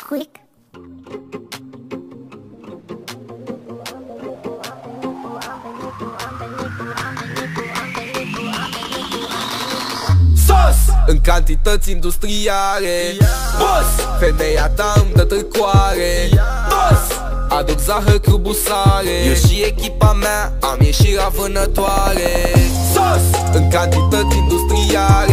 Squeak. Sos! În cantități industriale. Boss! Femeia ta îmi dă târcoare. Boss! Aduc zahăr cu busare. Eu și echipa mea am ieșit la vânătoare. Sos! În cantități industriale.